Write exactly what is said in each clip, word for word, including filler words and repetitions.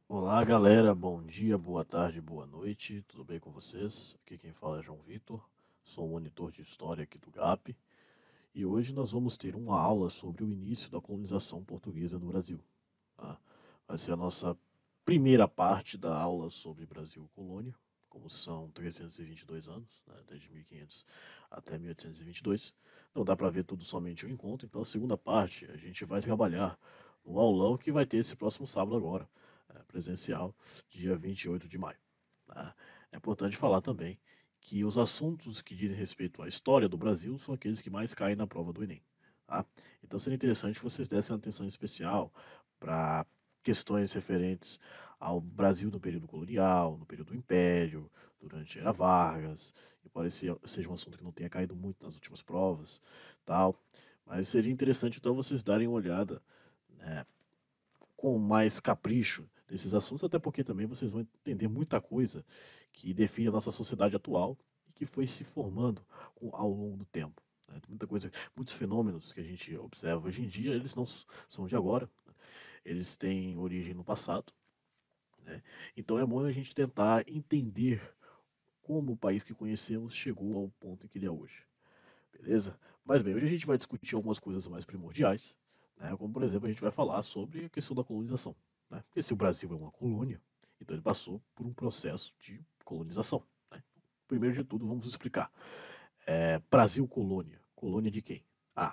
Olá, galera. Bom dia, boa tarde, boa noite. Tudo bem com vocês? Aqui quem fala é João Vitor. Sou o monitor de história aqui do G A P. E hoje nós vamos ter uma aula sobre o início da colonização portuguesa no Brasil. Tá? Vai ser a nossa primeira parte da aula sobre Brasil colônia, como são trezentos e vinte e dois anos, né, desde mil e quinhentos até mil oitocentos e vinte e dois. Não dá para ver tudo somente em um encontro, então a segunda parte a gente vai trabalhar no aulão que vai ter esse próximo sábado agora, é, presencial, dia vinte e oito de maio. Tá? É importante falar também que os assuntos que dizem respeito à história do Brasil são aqueles que mais caem na prova do Enem. Tá? Então seria interessante que vocês dessem atenção especial para questões referentes ao Brasil no período colonial, no período do Império, durante a Era Vargas, e pode ser seja um assunto que não tenha caído muito nas últimas provas, tal. Mas seria interessante então vocês darem uma olhada, né, com mais capricho desses assuntos, até porque também vocês vão entender muita coisa que define a nossa sociedade atual e que foi se formando com- ao longo do tempo. Né? Muita coisa, muitos fenômenos que a gente observa hoje em dia, eles não s- são de agora, né? Eles têm origem no passado, né? Então é bom a gente tentar entender como o país que conhecemos chegou ao ponto em que ele é hoje, beleza? Mas bem, hoje a gente vai discutir algumas coisas mais primordiais, né? Como por exemplo a gente vai falar sobre a questão da colonização, né? Porque se o Brasil é uma colônia, então ele passou por um processo de colonização, né? Primeiro de tudo, vamos explicar. É, Brasil colônia. Colônia de quem? Ah,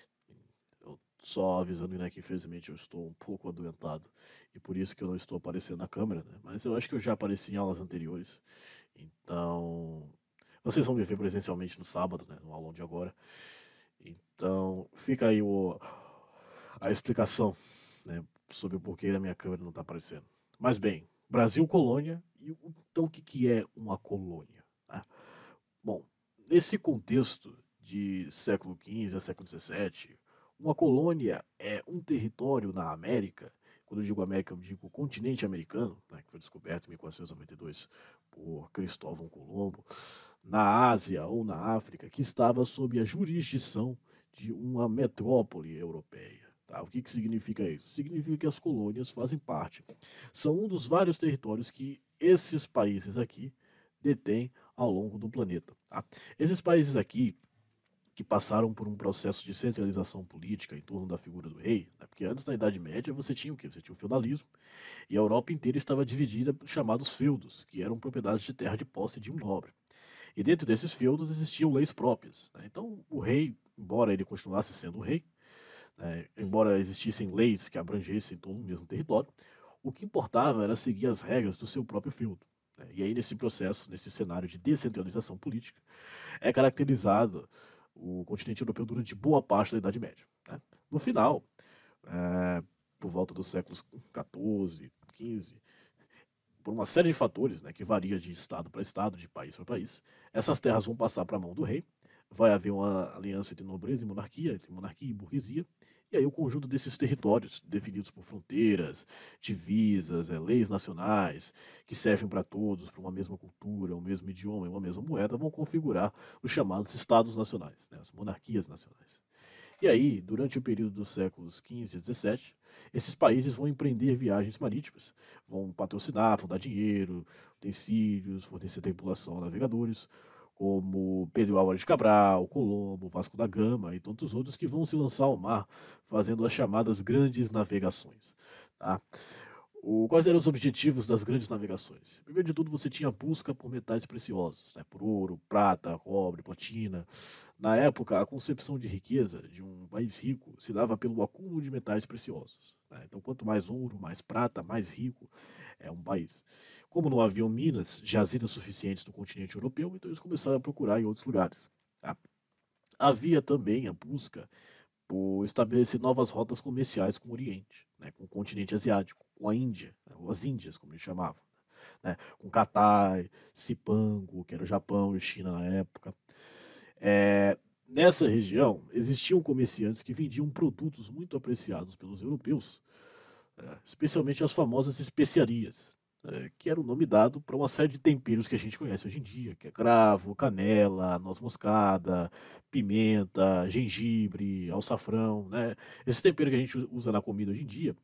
eu só avisando, né, que infelizmente eu estou um pouco adoentado e por isso que eu não estou aparecendo na câmera, né? Mas eu acho que eu já apareci em aulas anteriores, então vocês vão me ver presencialmente no sábado, né, no aulão de agora. Então fica aí o, a explicação, né, sobre o porquê a minha câmera não está aparecendo. Mas bem, Brasil colônia, e então o que, que é uma colônia? Né? Bom, nesse contexto de século quinze a século dezessete, uma colônia é um território na América. Quando eu digo América, eu digo continente americano, né, que foi descoberto em mil quatrocentos e noventa e dois por Cristóvão Colombo, na Ásia ou na África, que estava sob a jurisdição de uma metrópole europeia. Tá? O que, que significa isso? Significa que as colônias fazem parte. São um dos vários territórios que esses países aqui detêm ao longo do planeta. Tá? Esses países aqui que passaram por um processo de centralização política em torno da figura do rei, né? Porque antes na Idade Média você tinha o quê? Você tinha o feudalismo e a Europa inteira estava dividida por chamados feudos, que eram propriedades de terra de posse de um nobre. E dentro desses feudos existiam leis próprias. Né? Então o rei, embora ele continuasse sendo o rei, né, embora existissem leis que abrangessem todo o mesmo território, o que importava era seguir as regras do seu próprio feudo. Né? E aí, nesse processo, nesse cenário de descentralização política, é caracterizado o continente europeu durante boa parte da Idade Média. Né? No final, é, por volta dos séculos quatorze, quinze, por uma série de fatores, né, que varia de estado para estado, de país para país, essas terras vão passar para a mão do rei, vai haver uma aliança entre nobreza e monarquia, entre monarquia e burguesia, e aí o conjunto desses territórios, definidos por fronteiras, divisas, é, leis nacionais, que servem para todos, para uma mesma cultura, o um mesmo idioma e uma mesma moeda, vão configurar os chamados estados nacionais, né, as monarquias nacionais. E aí, durante o período dos séculos quinze a dezessete, esses países vão empreender viagens marítimas, vão patrocinar, vão dar dinheiro, utensílios, fornecer tripulação a navegadores, como Pedro Álvares de Cabral, Colombo, Vasco da Gama e tantos outros que vão se lançar ao mar, fazendo as chamadas grandes navegações. Tá? O, quais eram os objetivos das grandes navegações? Primeiro de tudo, você tinha a busca por metais preciosos, né, por ouro, prata, cobre, platina. Na época, a concepção de riqueza de um país rico se dava pelo acúmulo de metais preciosos. Né? Então, quanto mais ouro, mais prata, mais rico é um país. Como não haviam minas, jazidas suficientes no continente europeu, então eles começaram a procurar em outros lugares. Tá? Havia também a busca por estabelecer novas rotas comerciais com o Oriente, né, com o continente asiático, com a Índia, né, ou as Índias, como eles chamavam, né, com Catar, Cipango, que era o Japão e China na época. É, nessa região, existiam comerciantes que vendiam produtos muito apreciados pelos europeus, é, especialmente as famosas especiarias, é, que era o nome dado para uma série de temperos que a gente conhece hoje em dia, que é cravo, canela, noz moscada, pimenta, gengibre, alçafrão, né? Esse tempero que a gente usa na comida hoje em dia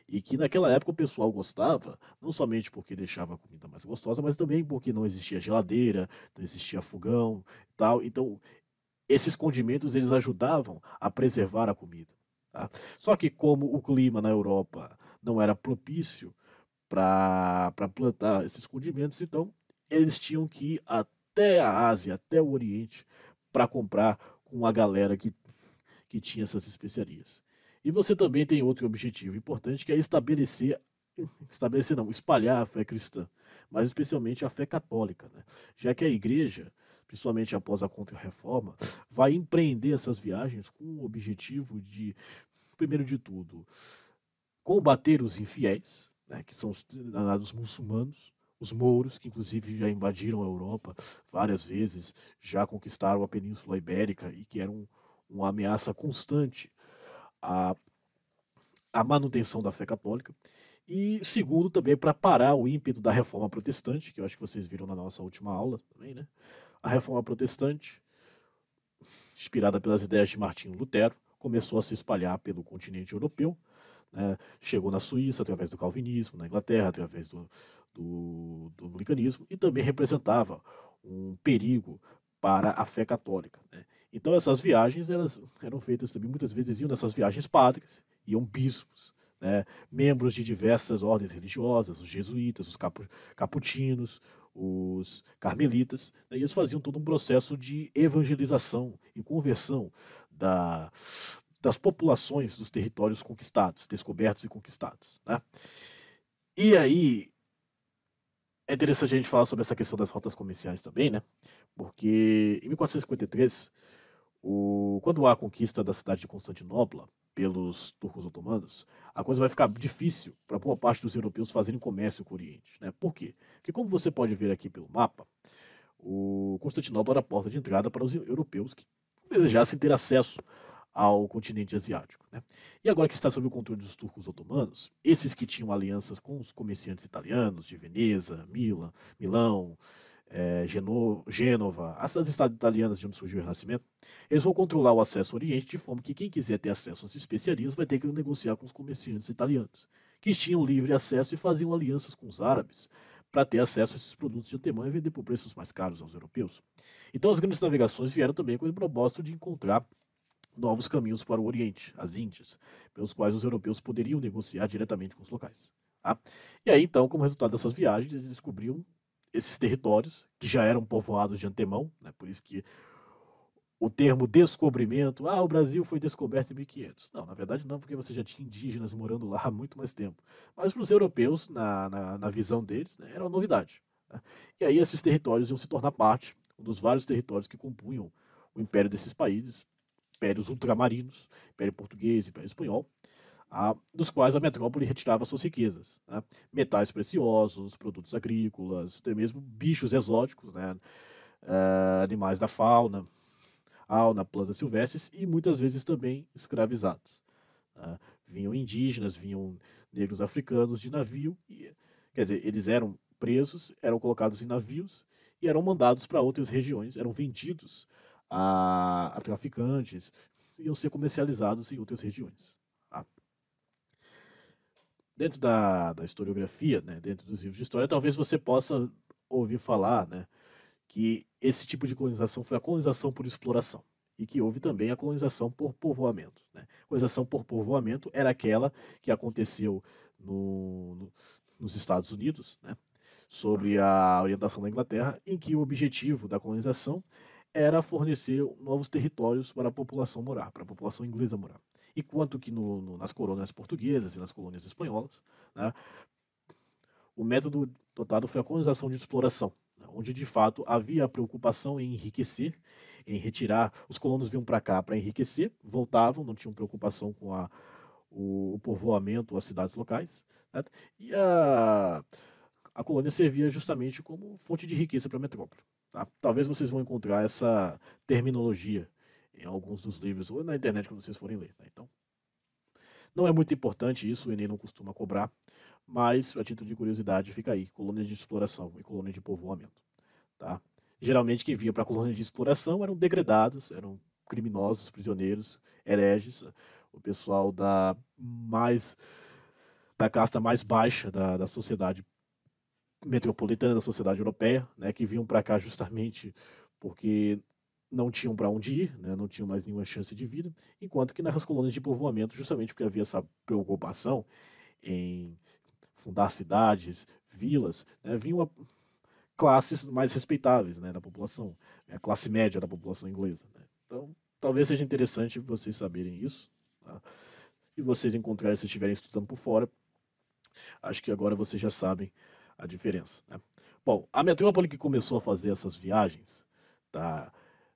E que naquela época o pessoal gostava, não somente porque deixava a comida mais gostosa, mas também porque não existia geladeira, não existia fogão e tal. Então, esses condimentos eles ajudavam a preservar a comida. Tá? Só que como o clima na Europa não era propício para plantar esses condimentos, então eles tinham que ir até a Ásia, até o Oriente, para comprar com a galera que, que tinha essas especiarias. E você também tem outro objetivo importante, que é estabelecer, estabelecer não, espalhar a fé cristã, mas especialmente a fé católica, né? Já que a igreja, principalmente após a Contra-Reforma, vai empreender essas viagens com o objetivo de, primeiro de tudo, combater os infiéis, né, que são os danados muçulmanos, os mouros, que inclusive já invadiram a Europa várias vezes, já conquistaram a Península Ibérica e que eram uma ameaça constante à, à manutenção da fé católica. E segundo, também para parar o ímpeto da reforma protestante, que eu acho que vocês viram na nossa última aula também, né? A reforma protestante, inspirada pelas ideias de Martinho Lutero, começou a se espalhar pelo continente europeu, né? Chegou na Suíça através do calvinismo, na Inglaterra através do, do, do anglicanismo, e também representava um perigo para a fé católica. Né? Então essas viagens elas eram feitas também, muitas vezes iam nessas viagens padres, iam bispos, né? Membros de diversas ordens religiosas, os jesuítas, os capu, capuchinos, os carmelitas, né? E eles faziam todo um processo de evangelização e conversão da, das populações dos territórios conquistados, descobertos e conquistados. Né? E aí, é interessante a gente falar sobre essa questão das rotas comerciais também, né? Porque em mil quatrocentos e cinquenta e três, o... quando há a conquista da cidade de Constantinopla pelos turcos otomanos, a coisa vai ficar difícil para boa parte dos europeus fazerem comércio com o Oriente. Né? Por quê? Porque como você pode ver aqui pelo mapa, o Constantinopla era a porta de entrada para os europeus que desejassem ter acesso ao continente asiático. Né? E agora que está sob o controle dos turcos otomanos, esses que tinham alianças com os comerciantes italianos de Veneza, Mila, Milão, é, Geno, Gênova, essas cidades italianas de onde surgiu o Renascimento, eles vão controlar o acesso ao Oriente de forma que quem quiser ter acesso às especiarias vai ter que negociar com os comerciantes italianos, que tinham livre acesso e faziam alianças com os árabes para ter acesso a esses produtos de antemão e vender por preços mais caros aos europeus. Então as grandes navegações vieram também com o propósito de encontrar novos caminhos para o Oriente, as Índias, pelos quais os europeus poderiam negociar diretamente com os locais. Tá? E aí, então, como resultado dessas viagens, eles descobriam esses territórios, que já eram povoados de antemão, né? Por isso que o termo descobrimento, ah, o Brasil foi descoberto em mil e quinhentos. Não, na verdade não, porque você já tinha indígenas morando lá há muito mais tempo. Mas para os europeus, na, na, na visão deles, né, era uma novidade. Né? E aí esses territórios iam se tornar parte, um dos vários territórios que compunham o império desses países, impérios ultramarinos, Império Português, Império Espanhol, a, dos quais a metrópole retirava suas riquezas. Né? Metais preciosos, produtos agrícolas, até mesmo bichos exóticos, né? uh, animais da fauna, auna, plantas silvestres e muitas vezes também escravizados. Né? Vinham indígenas, vinham negros africanos de navio, e, quer dizer, eles eram presos, eram colocados em navios e eram mandados para outras regiões, eram vendidos a, a traficantes, iam ser comercializados em outras regiões. Tá? Dentro da, da historiografia, né, dentro dos livros de história, talvez você possa ouvir falar, né, que esse tipo de colonização foi a colonização por exploração e que houve também a colonização por povoamento. Né? A colonização por povoamento era aquela que aconteceu no, no, nos Estados Unidos, né? Sobre a orientação da Inglaterra, em que o objetivo da colonização era fornecer novos territórios para a população morar, para a população inglesa morar. Enquanto que no, no, nas colônias portuguesas e nas colônias espanholas, né, o método adotado foi a colonização de exploração, né, onde de fato havia a preocupação em enriquecer, em retirar. Os colonos vinham para cá para enriquecer, voltavam, não tinham preocupação com a, o, o povoamento, as cidades locais, né, e a, a colônia servia justamente como fonte de riqueza para a metrópole. Tá? Talvez vocês vão encontrar essa terminologia em alguns dos livros ou na internet quando vocês forem ler. Tá? Então, não é muito importante isso, o Enem não costuma cobrar, mas a título de curiosidade fica aí, colônia de exploração e colônia de povoamento. Tá? Geralmente quem via para a colônia de exploração eram degredados, eram criminosos, prisioneiros, hereges, o pessoal da mais para a casta mais baixa da, da sociedade metropolitana, da sociedade europeia, né, que vinham para cá justamente porque não tinham para onde ir, né, não tinham mais nenhuma chance de vida, enquanto que nas colônias de povoamento, justamente porque havia essa preocupação em fundar cidades, vilas, né, vinham classes mais respeitáveis, né, da população, a classe média da população inglesa. Né. Então, talvez seja interessante vocês saberem isso, tá? E vocês encontrarem, se estiverem estudando por fora, acho que agora vocês já sabem a diferença. Né? Bom, a metrópole que começou a fazer essas viagens, tá,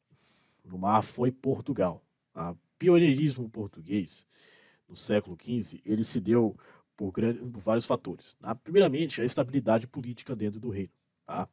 no mar foi Portugal. O pioneirismo português no século quinze ele se deu por, grande, por vários fatores. Tá? Primeiramente, a estabilidade política dentro do reino. Tá?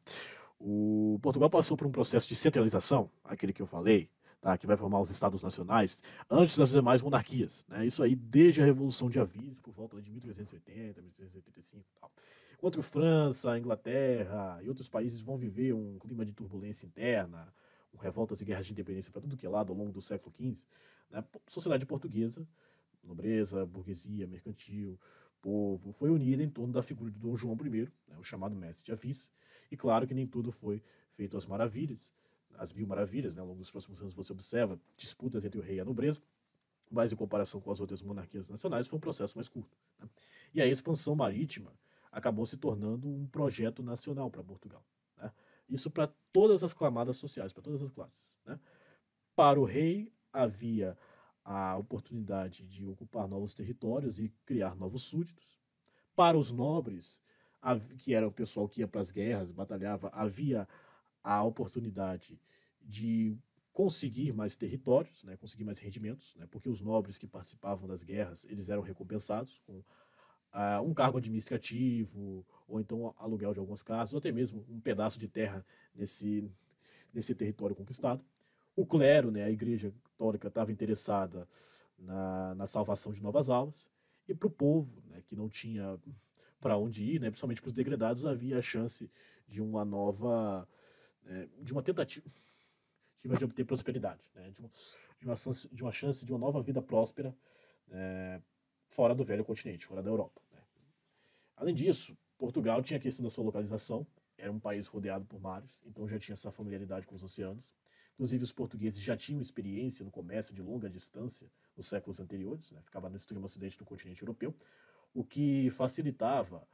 O Portugal passou por um processo de centralização, aquele que eu falei, tá? Que vai formar os estados nacionais, antes das demais monarquias. Né? Isso aí desde a Revolução de Aviso, por volta de mil trezentos e oitenta, mil trezentos e oitenta e cinco e tal. Enquanto França, Inglaterra e outros países vão viver um clima de turbulência interna, com revoltas e guerras de independência para tudo que é lado ao longo do século quinze, né? A sociedade portuguesa, nobreza, burguesia, mercantil, povo, foi unida em torno da figura de Dom João I, né, o chamado mestre de Avis, e claro que nem tudo foi feito às maravilhas, as mil maravilhas, né, ao longo dos próximos anos você observa disputas entre o rei e a nobreza, mas em comparação com as outras monarquias nacionais foi um processo mais curto. Né? E a expansão marítima acabou se tornando um projeto nacional para Portugal. Né? Isso para todas as camadas sociais, para todas as classes. Né? Para o rei havia a oportunidade de ocupar novos territórios e criar novos súditos. Para os nobres, que era o pessoal que ia para as guerras, batalhava, havia a oportunidade de conseguir mais territórios, né, conseguir mais rendimentos, né, porque os nobres que participavam das guerras, eles eram recompensados com uh, um cargo administrativo, ou então aluguel de algumas casas, ou até mesmo um pedaço de terra nesse, nesse território conquistado. O clero, né, a igreja católica, estava interessada na, na salvação de novas almas, e para o povo, né, que não tinha para onde ir, né, principalmente para os degredados, havia a chance de uma nova, né, de uma tentativa de obter prosperidade, né, de, uma, de, uma chance, de uma chance de uma nova vida próspera, né, fora do velho continente, fora da Europa. Né. Além disso, Portugal tinha a questão da sua localização, era um país rodeado por mares, então já tinha essa familiaridade com os oceanos. Inclusive, os portugueses já tinham experiência no comércio de longa distância nos séculos anteriores, né, ficava no extremo ocidente do continente europeu, o que facilitava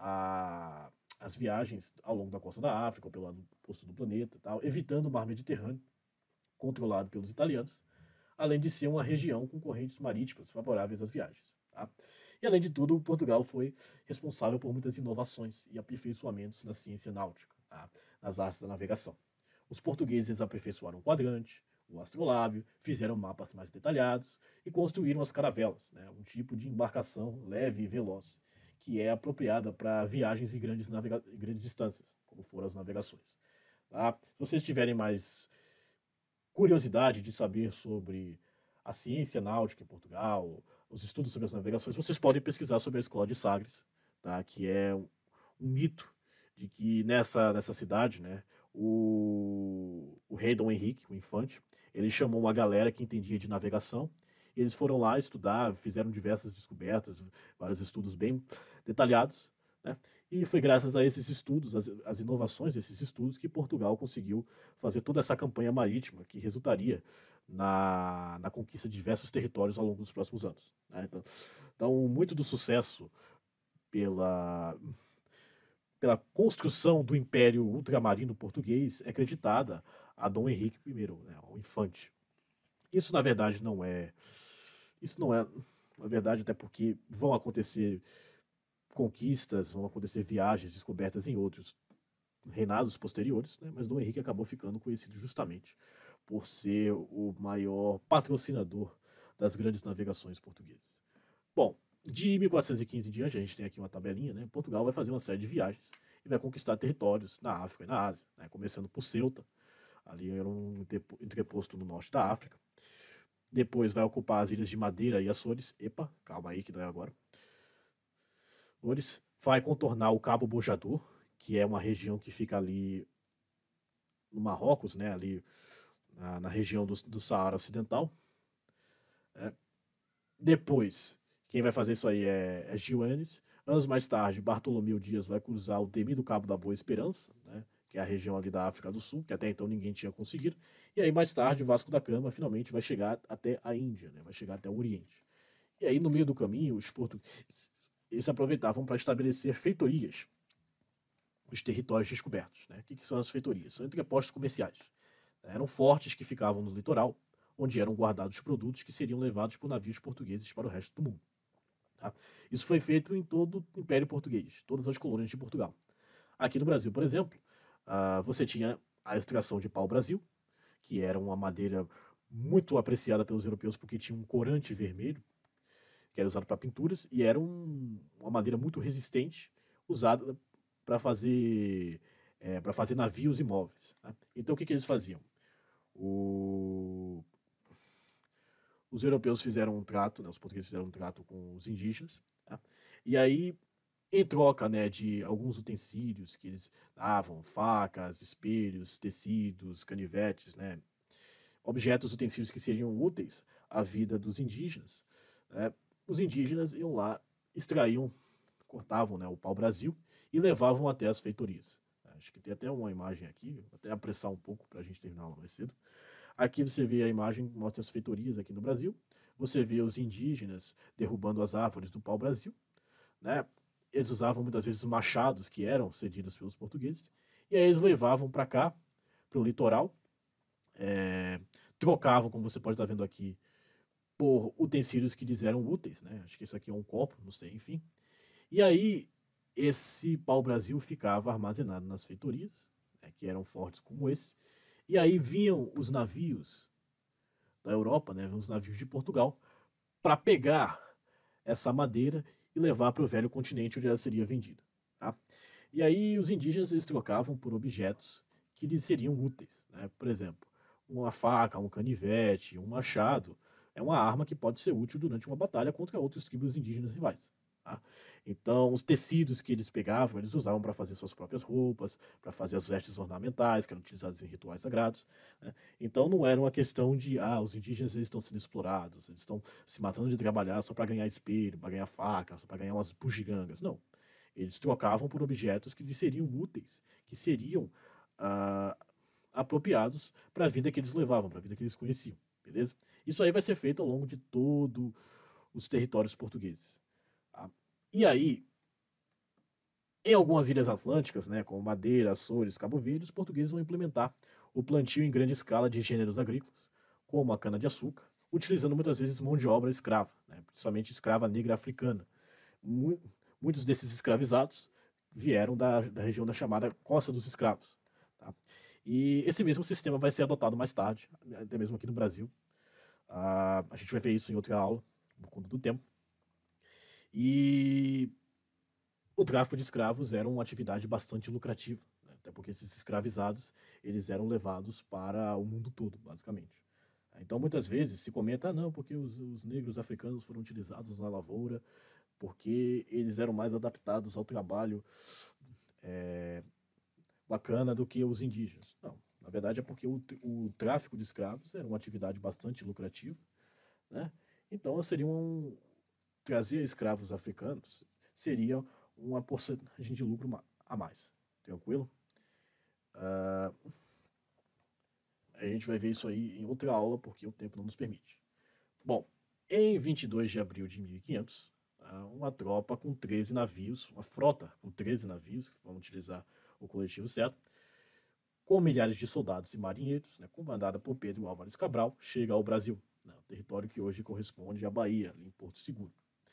a, as viagens ao longo da costa da África, ou pelo lado oposto do planeta, tal, evitando o mar Mediterrâneo, controlado pelos italianos, além de ser uma região com correntes marítimas favoráveis às viagens. Tá? E, além de tudo, Portugal foi responsável por muitas inovações e aperfeiçoamentos na ciência náutica, tá? Nas artes da navegação. Os portugueses aperfeiçoaram o quadrante, o astrolábio, fizeram mapas mais detalhados e construíram as caravelas, né, um tipo de embarcação leve e veloz, que é apropriada para viagens em grandes, navega grandes distâncias, como foram as navegações. Tá? Se vocês tiverem mais curiosidade de saber sobre a ciência náutica em Portugal, os estudos sobre as navegações, vocês podem pesquisar sobre a Escola de Sagres, tá? Que é um, um mito de que nessa, nessa cidade, né, o, o rei Dom Henrique, o infante, ele chamou uma galera que entendia de navegação, e eles foram lá estudar, fizeram diversas descobertas, vários estudos bem detalhados, né? E foi graças a esses estudos, as, as inovações desses estudos, que Portugal conseguiu fazer toda essa campanha marítima que resultaria na, na conquista de diversos territórios ao longo dos próximos anos. Né? Então, então, muito do sucesso pela, pela construção do Império Ultramarino Português é acreditada a Dom Henrique I, né, o infante. Isso, na verdade, não é... Isso não é... Na verdade, até porque vão acontecer conquistas, vão acontecer viagens, descobertas em outros reinados posteriores, né? Mas Dom Henrique acabou ficando conhecido justamente por ser o maior patrocinador das grandes navegações portuguesas. Bom, de mil quatrocentos e quinze em diante, a gente tem aqui uma tabelinha, né? Portugal vai fazer uma série de viagens e vai conquistar territórios na África e na Ásia, né? Começando por Ceuta, ali era um entreposto no norte da África. Depois vai ocupar as ilhas de Madeira e Açores. Epa, calma aí que não é agora. Açores. Vai contornar o Cabo Bojador, que é uma região que fica ali no Marrocos, né, ali na, na região do, do Saara Ocidental. É. Depois, o Quem vai fazer isso aí é, é Gil Enes. Anos mais tarde, Bartolomeu Dias vai cruzar o temido Cabo da Boa Esperança, né, que é a região ali da África do Sul, que até então ninguém tinha conseguido. E aí, mais tarde, Vasco da Gama finalmente vai chegar até a Índia, né, vai chegar até o Oriente. E aí, no meio do caminho, os portugueses eles aproveitavam para estabelecer feitorias nos territórios descobertos. Né? O que, que são as feitorias? São entrepostos comerciais. Eram fortes que ficavam no litoral, onde eram guardados produtos que seriam levados por navios portugueses para o resto do mundo. Tá? Isso foi feito em todo o Império Português, todas as colônias de Portugal. Aqui no Brasil, por exemplo, uh, você tinha a extração de pau-brasil, que era uma madeira muito apreciada pelos europeus porque tinha um corante vermelho, que era usado para pinturas, e era um, uma madeira muito resistente, usada para fazer, é, para fazer navios e móveis. Tá? Então o que, que eles faziam? O... Os europeus fizeram um trato, né, os portugueses fizeram um trato com os indígenas, tá? E aí, em troca, né, de alguns utensílios que eles davam, facas, espelhos, tecidos, canivetes, né, objetos, utensílios que seriam úteis à vida dos indígenas, né, os indígenas iam lá, extraíam, cortavam, né, o pau-brasil e levavam até as feitorias. Acho que tem até uma imagem aqui, vou até apressar um pouco para a gente terminar mais cedo. Aqui você vê a imagem, mostra as feitorias aqui no Brasil. Você vê os indígenas derrubando as árvores do pau-brasil. Né? Eles usavam muitas vezes machados que eram cedidos pelos portugueses. E aí eles levavam para cá, para o litoral. É, trocavam, como você pode estar vendo aqui, por utensílios que lhes eram úteis. Né? Acho que isso aqui é um copo, não sei, enfim. E aí esse pau-brasil ficava armazenado nas feitorias, né, que eram fortes como esse. E aí vinham os navios da Europa, né, os navios de Portugal, para pegar essa madeira e levar para o velho continente onde ela seria vendida. Tá? E aí os indígenas eles trocavam por objetos que lhes seriam úteis. Né? Por exemplo, uma faca, um canivete, um machado, é uma arma que pode ser útil durante uma batalha contra outros tribos indígenas rivais. Tá? Então, os tecidos que eles pegavam, eles usavam para fazer suas próprias roupas, para fazer as vestes ornamentais, que eram utilizadas em rituais sagrados. Né? Então, não era uma questão de, ah, os indígenas eles estão sendo explorados, eles estão se matando de trabalhar só para ganhar espelho, para ganhar faca, só para ganhar umas bugigangas. Não. Eles trocavam por objetos que lhes seriam úteis, que seriam ah, apropriados para a vida que eles levavam, para a vida que eles conheciam. Beleza? Isso aí vai ser feito ao longo de todos os territórios portugueses. Tá? E aí, em algumas ilhas atlânticas, né, como Madeira, Açores, Cabo Verde, os portugueses vão implementar o plantio em grande escala de gêneros agrícolas, como a cana-de-açúcar, utilizando muitas vezes mão de obra escrava, né, principalmente escrava negra africana. Muitos desses escravizados vieram da, da região da chamada Costa dos Escravos. Tá? E esse mesmo sistema vai ser adotado mais tarde, até mesmo aqui no Brasil. Ah, a gente vai ver isso em outra aula, por conta do tempo. E o tráfico de escravos era uma atividade bastante lucrativa, né? Até porque esses escravizados eles eram levados para o mundo todo, basicamente. Então, muitas vezes se comenta, ah, não, porque os, os negros africanos foram utilizados na lavoura, porque eles eram mais adaptados ao trabalho é, bacana do que os indígenas. Não, na verdade é porque o, o tráfico de escravos era uma atividade bastante lucrativa, né? Então, seria um, trazer escravos africanos seria uma porcentagem de lucro a mais. Tranquilo? Uh, a gente vai ver isso aí em outra aula, porque o tempo não nos permite. Bom, em vinte e dois de abril de mil e quinhentos, uma tropa com treze navios, uma frota com treze navios, que vão utilizar o coletivo certo, com milhares de soldados e marinheiros, né, comandada por Pedro Álvares Cabral, chega ao Brasil, né, território que hoje corresponde à Bahia, em Porto Seguro.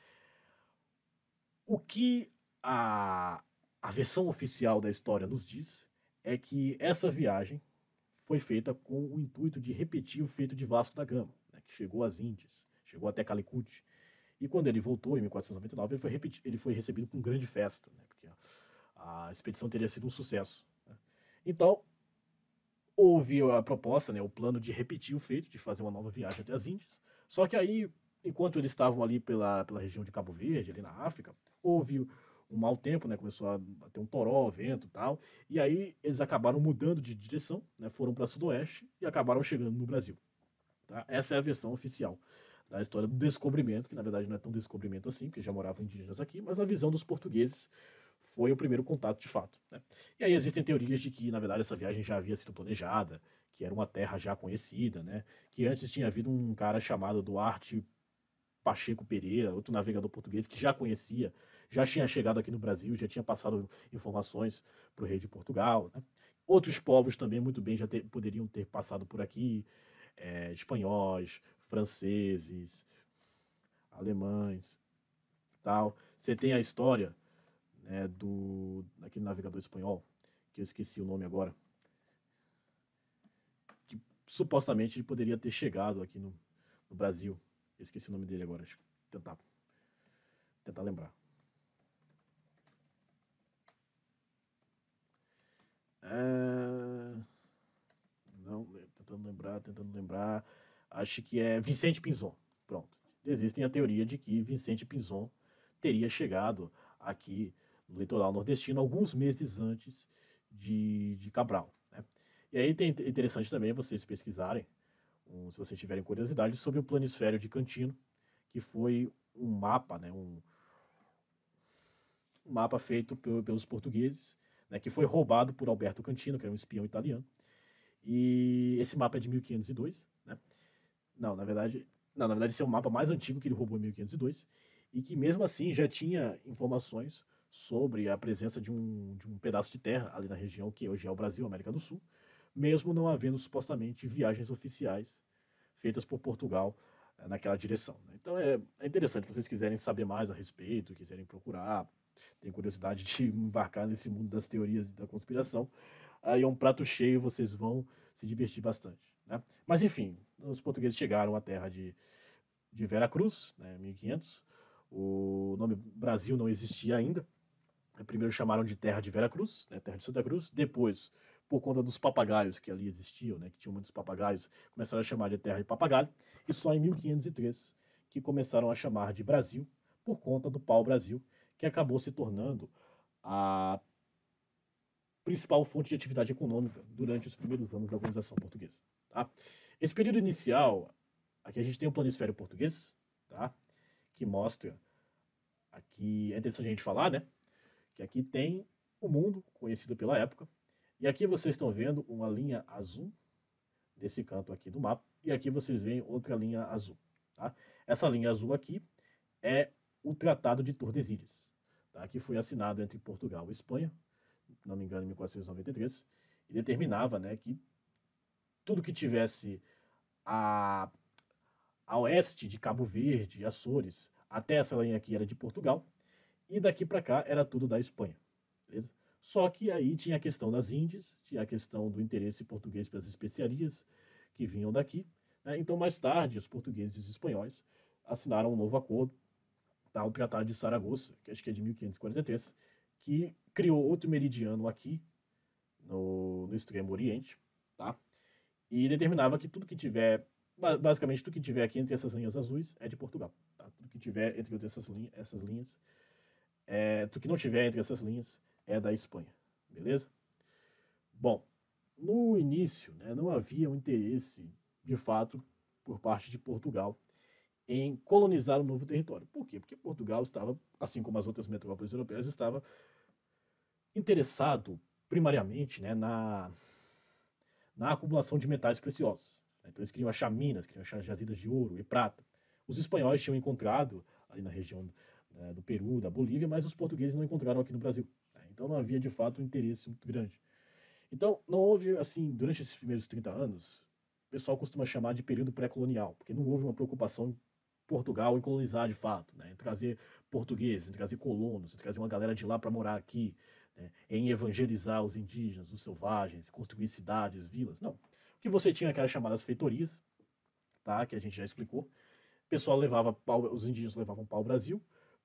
O que a, a versão oficial da história nos diz é que essa viagem foi feita com o intuito de repetir o feito de Vasco da Gama, né, que chegou às Índias, chegou até Calicut. E quando ele voltou, em mil quatrocentos e noventa e nove, ele foi, repeti- ele foi recebido com grande festa, né, porque a, a expedição teria sido um sucesso. Né. Então, houve a proposta, né, o plano de repetir o feito, de fazer uma nova viagem até as Índias. Só que aí, enquanto eles estavam ali pela, pela região de Cabo Verde, ali na África, houve um mau tempo, né, começou a ter um toró, vento e tal, e aí eles acabaram mudando de direção, né, foram para sudoeste e acabaram chegando no Brasil. Tá? Essa é a versão oficial da história do descobrimento, que na verdade não é tão descobrimento assim, porque já moravam indígenas aqui, mas na visão dos portugueses foi o primeiro contato de fato. Né? E aí existem teorias de que, na verdade, essa viagem já havia sido planejada, que era uma terra já conhecida, né? Que antes tinha havido um cara chamado Duarte Pacheco Pereira, outro navegador português que já conhecia, já tinha chegado aqui no Brasil, já tinha passado informações para o rei de Portugal. Né? Outros povos também muito bem já ter, poderiam ter passado por aqui, é, espanhóis, franceses, alemães, tal. Você tem a história, né, do daquele navegador espanhol, que eu esqueci o nome agora, que supostamente ele poderia ter chegado aqui no, no Brasil. Eu esqueci o nome dele agora, deixa eu tentar, tentar lembrar. É... Não, tentando lembrar, tentando lembrar. Acho que é Vicente Pinzon. Pronto. Existem a teoria de que Vicente Pinzon teria chegado aqui no litoral nordestino alguns meses antes de, de Cabral. Né? E aí tem interessante também vocês pesquisarem, um, se vocês tiverem curiosidade, sobre o planisfério de Cantino, que foi um mapa, né, um, um mapa feito pelos portugueses, né, que foi roubado por Alberto Cantino, que era um espião italiano. E esse mapa é de mil quinhentos e dois, né? Não, na verdade, não, na verdade esse é um mapa mais antigo que ele roubou em mil quinhentos e dois e que mesmo assim já tinha informações sobre a presença de um, de um pedaço de terra ali na região que hoje é o Brasil, América do Sul, mesmo não havendo supostamente viagens oficiais feitas por Portugal eh, naquela direção. Né? Então é, é interessante, se vocês quiserem saber mais a respeito, quiserem procurar, tem curiosidade de embarcar nesse mundo das teorias da conspiração, aí é um prato cheio, vocês vão se divertir bastante. Né? Mas enfim, os portugueses chegaram à terra de, de Vera Cruz, né, mil e quinhentos. O nome Brasil não existia ainda. Primeiro chamaram de Terra de Vera Cruz, né, Terra de Santa Cruz. Depois, por conta dos papagaios que ali existiam, né, que tinham muitos papagaios, começaram a chamar de Terra de Papagaio. E só em mil quinhentos e três que começaram a chamar de Brasil, por conta do pau-brasil, que acabou se tornando a principal fonte de atividade econômica durante os primeiros anos da colonização portuguesa. Tá? Esse período inicial, aqui a gente tem o planisfério português, tá? Que mostra, aqui é interessante a gente falar, né? Que aqui tem o mundo conhecido pela época, e aqui vocês estão vendo uma linha azul desse canto aqui do mapa, e aqui vocês veem outra linha azul. Tá? Essa linha azul aqui é o Tratado de Tordesilhas, tá? Que foi assinado entre Portugal e Espanha, não me engano, em mil quatrocentos e noventa e três, e determinava, né, que tudo que tivesse a, a oeste de Cabo Verde e Açores, até essa linha aqui era de Portugal, e daqui para cá era tudo da Espanha. Beleza? Só que aí tinha a questão das Índias, tinha a questão do interesse português pelas especiarias que vinham daqui. Né? Então, mais tarde, os portugueses e os espanhóis assinaram um novo acordo, tá? O Tratado de Saragoça, que acho que é de mil quinhentos e quarenta e três, que criou outro meridiano aqui, no, no Extremo Oriente, tá? E determinava que tudo que tiver, basicamente tudo que tiver aqui entre essas linhas azuis é de Portugal, tá? Tudo que tiver entre essas, linha, essas linhas, é, tudo que não tiver entre essas linhas é da Espanha, beleza? Bom, no início, né, não havia um interesse, de fato, por parte de Portugal em colonizar um novo território. Por quê? Porque Portugal estava, assim como as outras metrópoles europeias, estava interessado primariamente, né, na, na acumulação de metais preciosos. Então eles queriam achar minas, queriam achar jazidas de ouro e prata. Os espanhóis tinham encontrado ali na região, né, do Peru, da Bolívia, mas os portugueses não encontraram aqui no Brasil. Então não havia de fato um interesse muito grande. Então não houve, assim, durante esses primeiros trinta anos, o pessoal costuma chamar de período pré-colonial, porque não houve uma preocupação em Portugal em colonizar de fato, né, em trazer portugueses, em trazer colonos, em trazer uma galera de lá para morar aqui, né, em evangelizar os indígenas, os selvagens, construir cidades, vilas. Não. O que você tinha aquelas chamadas feitorias, tá, que a gente já explicou. O pessoal levava pau, os indígenas levavam pau ao Brasil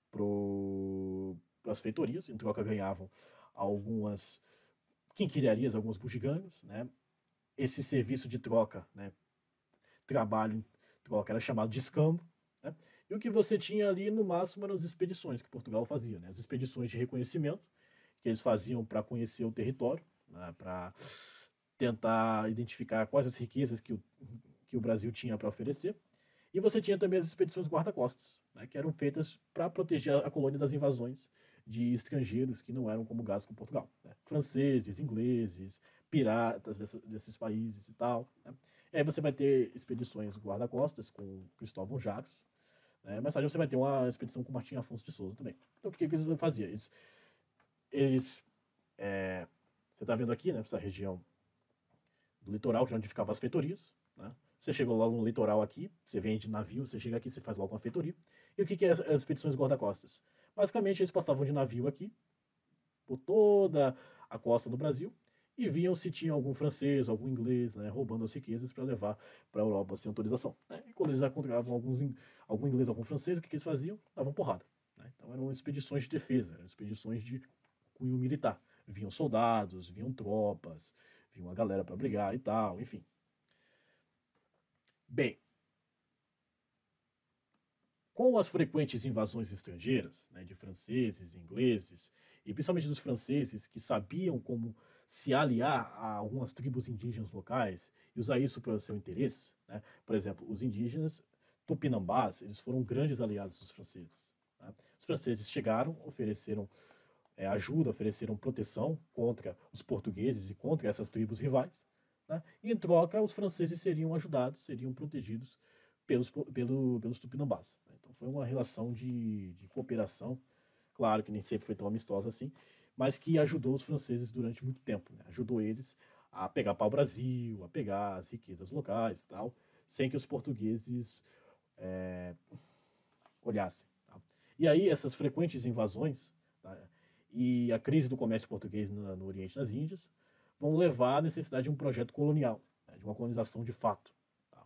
para as feitorias, em troca ganhavam algumas quinquilharias, algumas bugigangas, né? Esse serviço de troca, né, trabalho em troca, era chamado de escambo. Né? E o que você tinha ali, no máximo, eram as expedições que Portugal fazia, né? As expedições de reconhecimento, que eles faziam para conhecer o território, né? Para tentar identificar quais as riquezas que o, que o Brasil tinha para oferecer. E você tinha também as expedições guarda-costas, né, que eram feitas para proteger a colônia das invasões de estrangeiros que não eram comungados com Portugal. Né? Franceses, ingleses, piratas dessa, desses países e tal. Né? E aí você vai ter expedições guarda-costas com Cristóvão Jacques, né? Mais tarde você vai ter uma expedição com Martim Afonso de Souza também. Então o que, que eles faziam? Eles, eles é, você está vendo aqui, né, essa região do litoral, que é onde ficavam as feitorias, né? Você chegou logo no litoral aqui, você vem de navio, você chega aqui, você faz logo uma feitoria. E o que, que é as, as expedições guarda-costas? Basicamente, eles passavam de navio aqui, por toda a costa do Brasil, e viam se tinha algum francês, algum inglês, né, roubando as riquezas para levar para a Europa sem autorização. Né? E quando eles encontravam alguns, algum inglês, algum francês, o que, que eles faziam? Davam porrada. Né? Então eram expedições de defesa, eram expedições de cunho militar. Vinham soldados, vinham tropas, vinha uma galera para brigar e tal, enfim. Bem, com as frequentes invasões estrangeiras, né, de franceses, ingleses, e principalmente dos franceses, que sabiam como se aliar a algumas tribos indígenas locais e usar isso para o seu interesse, né? Por exemplo, os indígenas tupinambás, eles foram grandes aliados dos franceses. Né? Os franceses chegaram, ofereceram é, ajuda, ofereceram proteção contra os portugueses e contra essas tribos rivais, né? E em troca, os franceses seriam ajudados, seriam protegidos pelos, pelo, pelos tupinambás. Né? Então foi uma relação de, de cooperação, claro que nem sempre foi tão amistosa assim, mas que ajudou os franceses durante muito tempo. Né? Ajudou eles a pegar para o Brasil, a pegar as riquezas locais e tal, sem que os portugueses é, olhassem. Tá? E aí essas frequentes invasões, tá? E a crise do comércio português no, no Oriente das Índias vão levar à necessidade de um projeto colonial, né, de uma colonização de fato. Tá?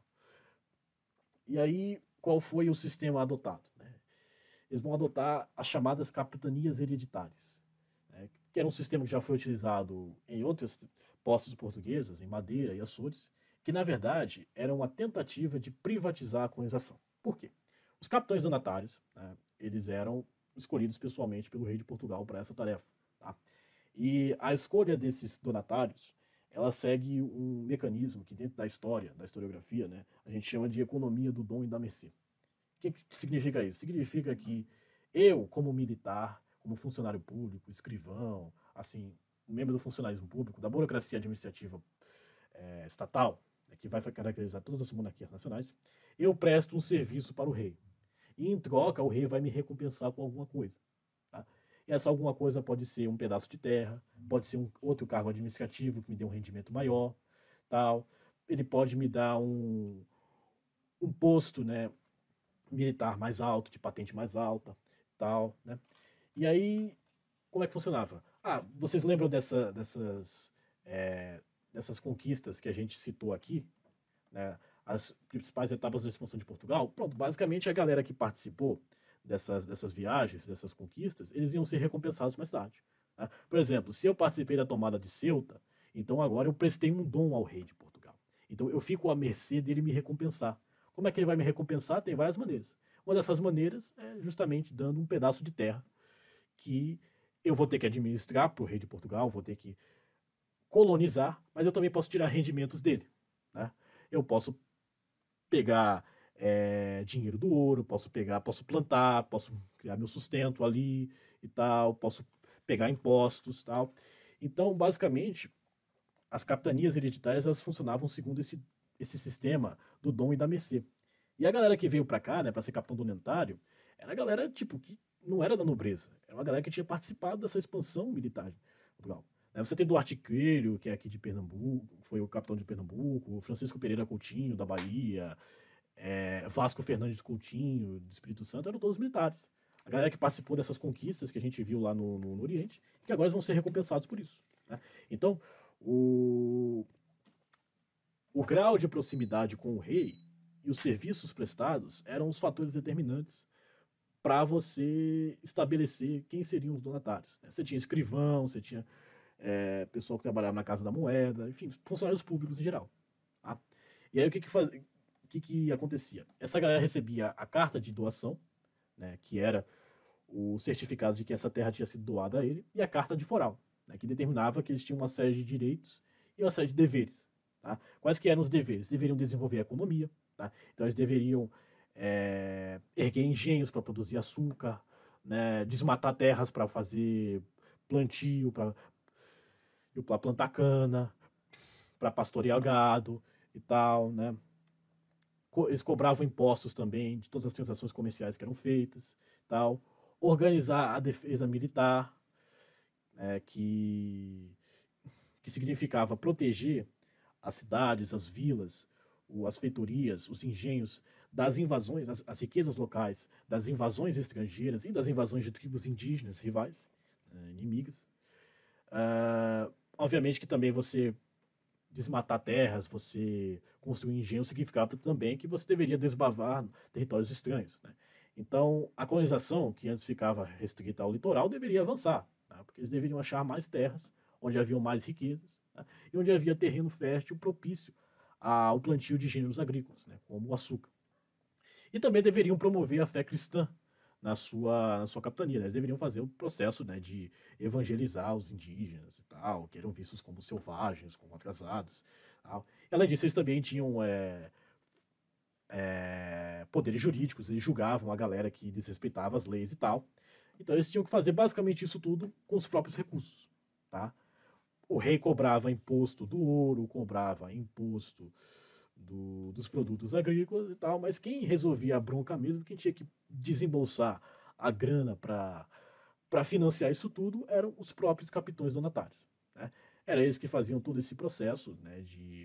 E aí, qual foi o sistema adotado? Né? Eles vão adotar as chamadas capitanias hereditárias, né, que era um sistema que já foi utilizado em outras posses portuguesas, em Madeira e Açores, que na verdade era uma tentativa de privatizar a colonização. Por quê? Os capitães donatários, né, eles eram escolhidos pessoalmente pelo rei de Portugal para essa tarefa. Tá? E a escolha desses donatários, ela segue um mecanismo que dentro da história, da historiografia, né, a gente chama de economia do dom e da mercê. O que, que significa isso? Significa que eu, como militar, como funcionário público, escrivão, assim, membro do funcionalismo público, da burocracia administrativa é, estatal, né, que vai caracterizar todas as monarquias nacionais, eu presto um serviço para o rei. E em troca, o rei vai me recompensar com alguma coisa. Tá? E essa alguma coisa pode ser um pedaço de terra, pode ser um outro cargo administrativo que me dê um rendimento maior, tal. Ele pode me dar um, um posto, né, militar mais alto, de patente mais alta, tal, né? E aí, como é que funcionava? Ah, vocês lembram dessa, dessas, é, dessas conquistas que a gente citou aqui, né? As principais etapas da expansão de Portugal? Pronto, basicamente a galera que participou dessas, dessas viagens, dessas conquistas, eles iam ser recompensados mais tarde. Tá? Por exemplo, se eu participei da tomada de Ceuta, então agora eu prestei um dom ao rei de Portugal. Então eu fico à mercê dele me recompensar. Como é que ele vai me recompensar? Tem várias maneiras. Uma dessas maneiras é justamente dando um pedaço de terra que eu vou ter que administrar para o rei de Portugal, vou ter que colonizar, mas eu também posso tirar rendimentos dele. Né? Eu posso pegar é, dinheiro do ouro, posso pegar, posso plantar, posso criar meu sustento ali e tal, posso pegar impostos e tal. Então, basicamente, as capitanias hereditárias elas funcionavam segundo esse, esse sistema do dom e da mercê. E a galera que veio para cá, né, para ser capitão donatário, era a galera tipo que não era da nobreza, era uma galera que tinha participado dessa expansão militar de Portugal. Você tem Duarte Coelho, que é aqui de Pernambuco, foi o capitão de Pernambuco, Francisco Pereira Coutinho, da Bahia, é, Vasco Fernandes Coutinho, do Espírito Santo, eram todos militares. A galera que participou dessas conquistas que a gente viu lá no, no, no Oriente, que agora vão ser recompensados por isso. Né? Então, o, o grau de proximidade com o rei e os serviços prestados eram os fatores determinantes para você estabelecer quem seriam os donatários. Né? Você tinha escrivão, você tinha é, pessoal que trabalhava na Casa da Moeda, enfim, funcionários públicos em geral. Tá? E aí o que que, faz, o que que acontecia? Essa galera recebia a carta de doação, né, que era o certificado de que essa terra tinha sido doada a ele, e a carta de foral, né, que determinava que eles tinham uma série de direitos e uma série de deveres. Tá? Quais que eram os deveres? Deveriam desenvolver a economia, tá? Então eles deveriam é, erguer engenhos para produzir açúcar, né, desmatar terras para fazer plantio, para plantar cana, para pastorear gado e tal, né? Eles cobravam impostos também de todas as transações comerciais que eram feitas, tal. Organizar a defesa militar, é, que, que significava proteger as cidades, as vilas, as feitorias, os engenhos das invasões, as, as riquezas locais, das invasões estrangeiras e das invasões de tribos indígenas rivais, é, inimigas. Uh, obviamente que também você desmatar terras, você construir engenho, significava também que você deveria desbravar territórios estranhos. Né? Então, a colonização, que antes ficava restrita ao litoral, deveria avançar, né? Porque eles deveriam achar mais terras, onde haviam mais riquezas, né? E onde havia terreno fértil propício ao plantio de gêneros agrícolas, né? Como o açúcar. E também deveriam promover a fé cristã na sua, na sua capitania. Né? Eles deveriam fazer o processo, né, de evangelizar os indígenas e tal, que eram vistos como selvagens, como atrasados. Tal. E, além disso, eles também tinham é, é, poderes jurídicos, eles julgavam a galera que desrespeitava as leis e tal. Então eles tinham que fazer basicamente isso tudo com os próprios recursos. Tá? O rei cobrava imposto do ouro, cobrava imposto do, dos produtos agrícolas e tal, mas quem resolvia a bronca mesmo, quem tinha que desembolsar a grana para financiar isso tudo, eram os próprios capitães donatários. Né? Era eles que faziam todo esse processo, né, de,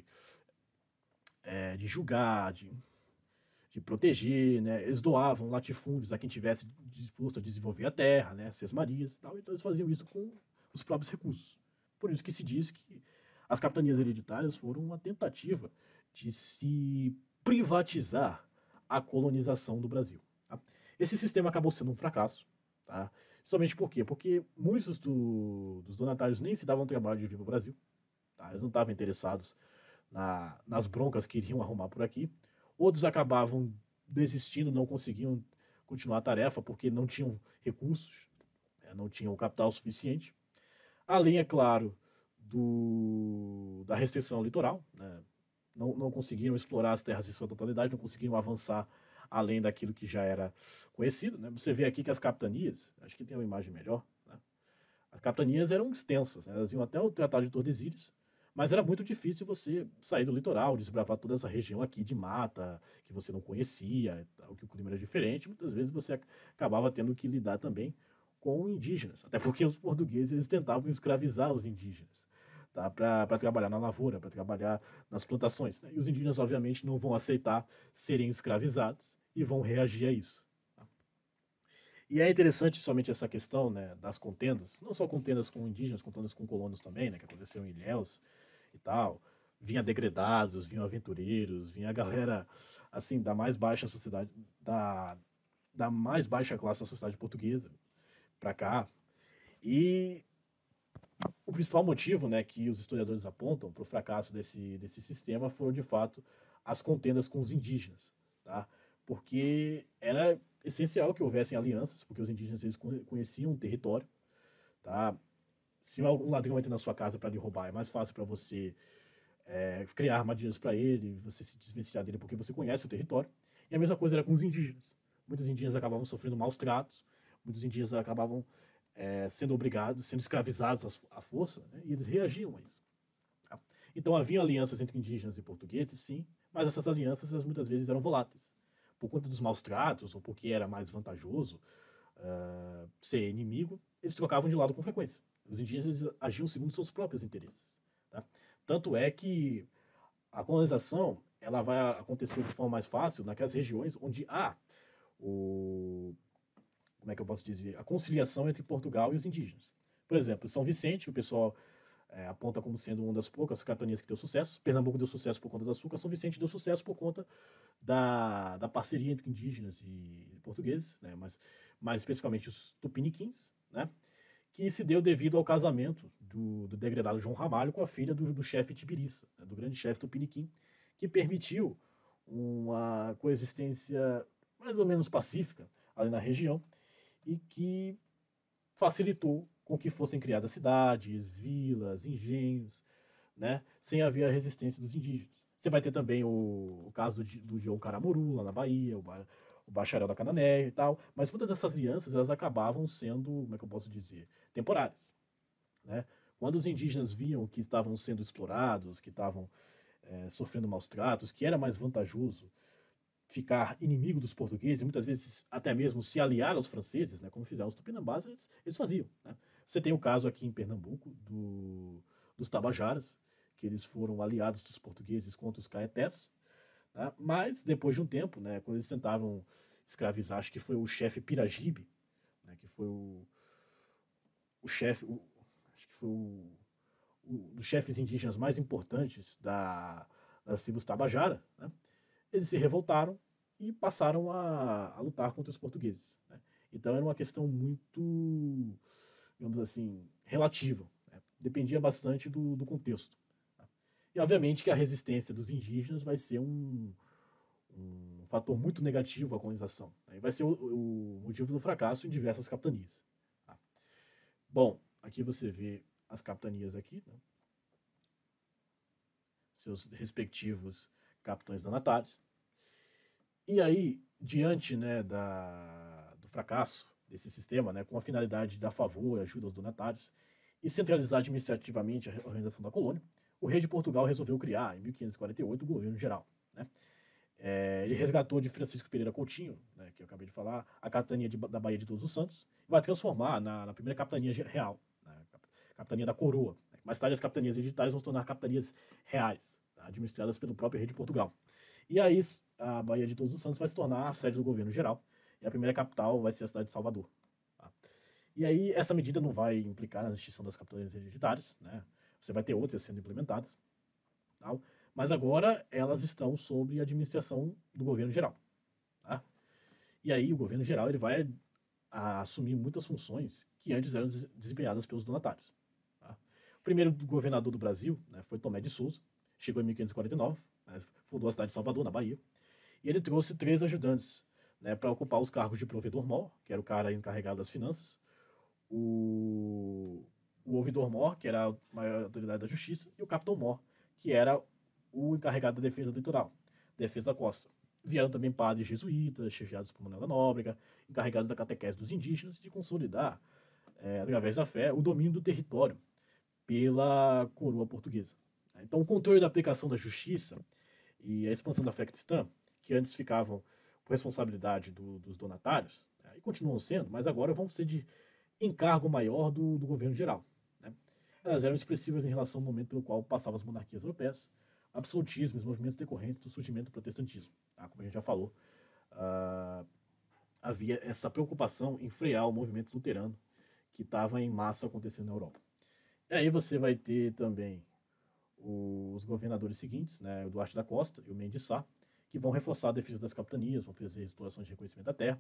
é, de julgar, de, de proteger, né? Eles doavam latifúndios a quem tivesse disposto a desenvolver a terra, né, sesmarias e tal, então eles faziam isso com os próprios recursos. Por isso que se diz que as capitanias hereditárias foram uma tentativa de se privatizar a colonização do Brasil. Tá? Esse sistema acabou sendo um fracasso. Tá? Justamente por quê? Porque muitos do, dos donatários nem se davam trabalho de vir para o Brasil. Tá? Eles não estavam interessados na, nas broncas que iriam arrumar por aqui. Outros acabavam desistindo, não conseguiam continuar a tarefa porque não tinham recursos, não tinham capital suficiente. Além, é claro, do, da restrição litoral, né? não, não conseguiram explorar as terras em sua totalidade, não conseguiram avançar além daquilo que já era conhecido. Né? Você vê aqui que as capitanias, acho que tem uma imagem melhor, né? As capitanias eram extensas, né? Elas iam até o Tratado de Tordesilhas, mas era muito difícil você sair do litoral, desbravar toda essa região aqui de mata, que você não conhecia, que o clima era diferente, muitas vezes você acabava tendo que lidar também com indígenas, até porque os portugueses eles tentavam escravizar os indígenas, tá? Para trabalhar na lavoura, para trabalhar nas plantações. Né? E os indígenas, obviamente, não vão aceitar serem escravizados e vão reagir a isso. Tá? E é interessante somente essa questão, né, das contendas, não só contendas com indígenas, contendas com colonos também, né, que aconteceu em Ilhéus e tal. Vinha degredados, vinham aventureiros, vinha a galera assim da mais baixa sociedade, da, da mais baixa classe da sociedade portuguesa para cá. E o principal motivo, né, que os historiadores apontam para o fracasso desse, desse sistema foram, de fato, as contendas com os indígenas. Tá? Porque era essencial que houvessem alianças, porque os indígenas eles conheciam o território. Tá? Se um ladrão entra na sua casa para lhe roubar, é mais fácil para você é, criar armadilhas para ele, você se desvencilhar dele porque você conhece o território. E a mesma coisa era com os indígenas. Muitos indígenas acabavam sofrendo maus tratos, muitos indígenas acabavam é, sendo obrigados, sendo escravizados à força, né? E eles reagiam a isso. Tá? Então havia alianças entre indígenas e portugueses, sim, mas essas alianças elas, muitas vezes eram voláteis. Por conta dos maus tratos, ou porque era mais vantajoso uh, ser inimigo, eles trocavam de lado com frequência. Os indígenas eles agiam segundo seus próprios interesses. Tá? Tanto é que a colonização ela vai acontecer de forma mais fácil naquelas regiões onde há o, como é que eu posso dizer, a conciliação entre Portugal e os indígenas. Por exemplo, São Vicente, que o pessoal é, aponta como sendo uma das poucas capitanias que deu sucesso. Pernambuco deu sucesso por conta do açúcar, São Vicente deu sucesso por conta da, da parceria entre indígenas e portugueses, né? mas, mais especificamente os tupiniquins, né? Que se deu devido ao casamento do, do degradado João Ramalho com a filha do, do chefe Tibiriça, né? Do grande chefe tupiniquim, que permitiu uma coexistência mais ou menos pacífica ali na região, e que facilitou com que fossem criadas cidades, vilas, engenhos, né, sem haver a resistência dos indígenas. Você vai ter também o, o caso do, do João Caramuru, lá na Bahia, o, o bacharel da Cananéia e tal, mas muitas dessas alianças elas acabavam sendo, como é que eu posso dizer, temporárias, né? Quando os indígenas viam que estavam sendo explorados, que estavam é, sofrendo maus tratos, que era mais vantajoso ficar inimigo dos portugueses, e muitas vezes até mesmo se aliar aos franceses, né, como fizeram os tupinambás, eles, eles faziam. Né? Você tem o caso aqui em Pernambuco do, dos Tabajaras, que eles foram aliados dos portugueses contra os caetés, tá? Mas depois de um tempo, né, quando eles tentavam escravizar, acho que foi o chefe Piragibe, né, que foi o, o chefe, o, acho que foi o, o, dos chefes indígenas mais importantes da, das tribos Tabajara, né? Eles se revoltaram e passaram a, a lutar contra os portugueses. Né? Então era uma questão muito, digamos assim, relativa. Né? Dependia bastante do, do contexto. Tá? E obviamente que a resistência dos indígenas vai ser um, um fator muito negativo à colonização. Né? E vai ser o, o, motivo do fracasso em diversas capitanias. Tá? Bom, aqui você vê as capitanias aqui, né? Seus respectivos capitães donatários. E aí, diante, né, da, do fracasso desse sistema, né, com a finalidade de dar favor e ajuda aos donatários e centralizar administrativamente a organização da colônia, o rei de Portugal resolveu criar, em mil quinhentos e quarenta e oito, o governo geral. Né? É, ele resgatou de Francisco Pereira Coutinho, né, que eu acabei de falar, a capitania de, da Baía de Todos os Santos, e vai transformar na, na primeira capitania real, né, capitania da coroa. Mais tarde, as capitanias hereditárias vão se tornar capitanias reais, tá, administradas pelo próprio rei de Portugal. E aí a Baía de Todos os Santos vai se tornar a sede do governo geral. E a primeira capital vai ser a cidade de Salvador. Tá? E aí essa medida não vai implicar na extinção das capitanias hereditárias. Né? Você vai ter outras sendo implementadas. Tá? Mas agora elas estão sob a administração do governo geral. Tá? E aí o governo geral ele vai a, assumir muitas funções que antes eram desempenhadas pelos donatários. Tá? O primeiro governador do Brasil, né, foi Tomé de Souza. Chegou em mil quinhentos e quarenta e nove. Né, fundou a cidade de Salvador, na Bahia, e ele trouxe três ajudantes, né, para ocupar os cargos de provedor-mor, que era o cara encarregado das finanças, o, o ouvidor-mor, que era a maior autoridade da justiça, e o capitão-mor, que era o encarregado da defesa do litoral, defesa da costa. Vieram também padres jesuítas, chefiados por Manuel da Nóbrega, encarregados da catequese dos indígenas, de consolidar, é, através da fé, o domínio do território pela coroa portuguesa. Então, o controle da aplicação da justiça e a expansão da fé cristã, que antes ficavam por responsabilidade do, dos donatários, né, e continuam sendo, mas agora vão ser de encargo maior do, do governo geral. Né? Elas eram expressivas em relação ao momento pelo qual passavam as monarquias europeias, absolutismo e os movimentos decorrentes do surgimento do protestantismo. Tá? Como a gente já falou, uh, havia essa preocupação em frear o movimento luterano que estava em massa acontecendo na Europa. E aí você vai ter também os governadores seguintes, né, o Duarte da Costa e o Mendes Sá, que vão reforçar a defesa das capitanias, vão fazer explorações de reconhecimento da terra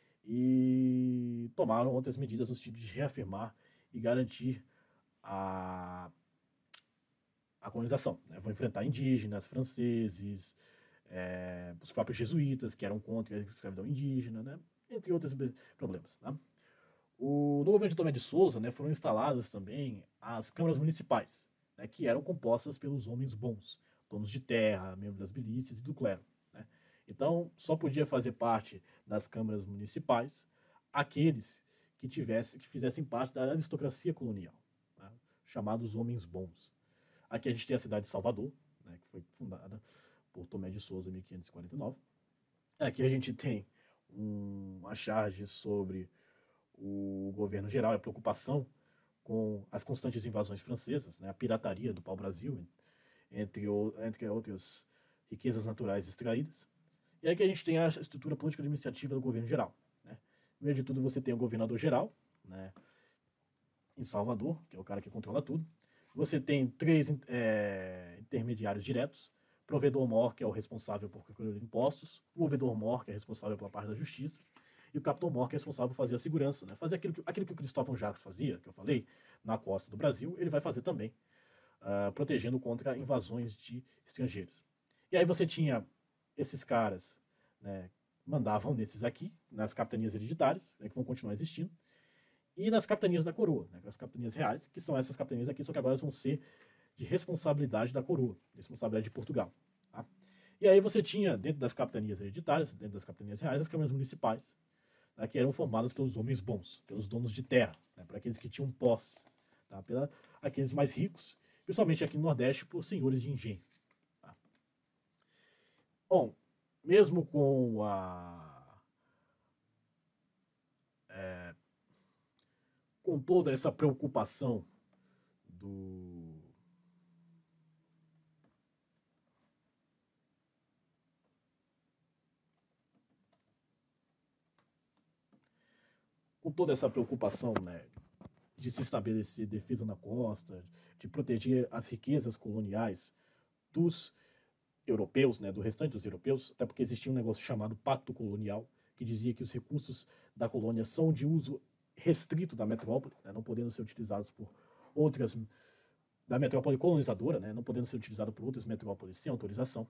e tomaram outras medidas no sentido de reafirmar e garantir a, a colonização. Né? Vão enfrentar indígenas, franceses, é, os próprios jesuítas, que eram contra a escravidão indígena, né? Entre outros problemas. Tá? O, no governo de Tomé de Souza, né, foram instaladas também as câmaras municipais, né, que eram compostas pelos homens bons, donos de terra, membros das milícias e do clero. Né? Então, só podia fazer parte das câmaras municipais aqueles que, tivesse, que fizessem parte da aristocracia colonial, né, chamados homens bons. Aqui a gente tem a cidade de Salvador, né, que foi fundada por Tomé de Souza em mil quinhentos e quarenta e nove. Aqui a gente tem um, uma charge sobre o governo geral, a preocupação com as constantes invasões francesas, né, a pirataria do pau-brasil, entre, o, entre outras riquezas naturais extraídas. E aí que a gente tem a estrutura política administrativa do governo geral. Né. Primeiro de tudo, você tem o governador geral, né, em Salvador, que é o cara que controla tudo. Você tem três é, intermediários diretos, provedor-mor, que é o responsável por recolher impostos, o ouvidor-mor, que é responsável pela parte da justiça, e o capitão-mor, que é responsável por fazer a segurança, né? Fazer aquilo que, aquilo que o Cristóvão Jacques fazia, que eu falei, na costa do Brasil, ele vai fazer também, uh, protegendo contra invasões de estrangeiros. E aí você tinha esses caras, né, mandavam nesses aqui, nas capitanias hereditárias, né, que vão continuar existindo, e nas capitanias da coroa, né, as capitanias reais, que são essas capitanias aqui, só que agora vão ser de responsabilidade da coroa, responsabilidade de Portugal. Tá? E aí você tinha, dentro das capitanias hereditárias, dentro das capitanias reais, as câmaras municipais, tá, que eram formadas pelos homens bons, pelos donos de terra, né, para aqueles que tinham posse, tá, pela, aqueles mais ricos, principalmente aqui no Nordeste, por senhores de engenho. Tá. Bom, mesmo com a... É, com toda essa preocupação do... com toda essa preocupação, né, de se estabelecer defesa na costa, de proteger as riquezas coloniais dos europeus, né, do restante dos europeus, até porque existia um negócio chamado Pacto Colonial, que dizia que os recursos da colônia são de uso restrito da metrópole, né, não podendo ser utilizados por outras, da metrópole colonizadora, né, não podendo ser utilizado por outras metrópoles sem autorização.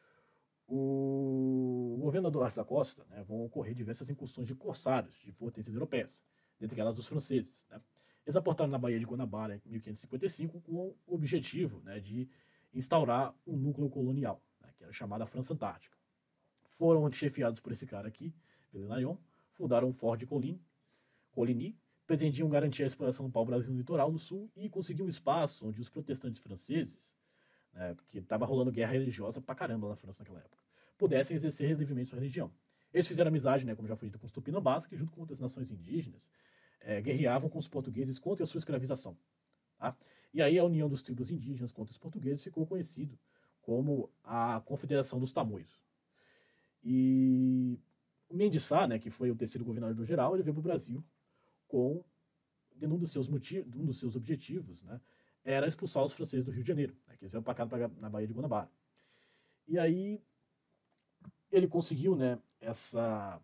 O governo do Duarte da Costa, né, vão ocorrer diversas incursões de corsários de potências europeias, dentre elas dos franceses. Né. Eles aportaram na Baía de Guanabara em mil quinhentos e cinquenta e cinco com o objetivo, né, de instaurar um núcleo colonial, né, que era chamada França Antártica. Foram chefiados por esse cara aqui, Villeneuve, fundaram o Fort de Coligny, Coligny, pretendiam garantir a exploração do pau-brasil no litoral do sul e conseguir um espaço onde os protestantes franceses, né, porque estava rolando guerra religiosa pra caramba na França naquela época, pudessem exercer livremente sua religião. Eles fizeram amizade, né, como já foi dito, com os tupinambás, que junto com outras nações indígenas, é, guerreavam com os portugueses contra a sua escravização. Tá? E aí a união dos tribos indígenas contra os portugueses ficou conhecido como a Confederação dos Tamoios. E o Mendes Sá, né, que foi o terceiro governador geral, ele veio para o Brasil com um dos seus motivos, um dos seus objetivos, né, era expulsar os franceses do Rio de Janeiro, né, que eles iam para cá na Baía de Guanabara. E aí ele conseguiu, né, essa